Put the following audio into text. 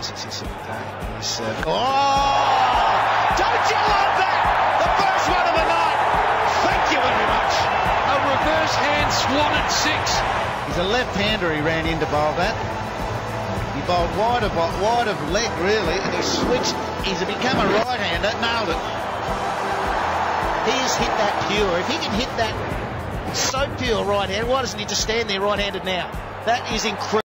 success of the day. Don't you love that? The first one of the night. Thank you very much. A reverse hand swan at 6. He's a left-hander, he ran in to bowl that. He bowled wide of leg, really, and he switched. He's become a right-hander, nailed it. He's hit that pure. If he can hit that so pure right-hand, why doesn't he just stand there right-handed now? That is incredible.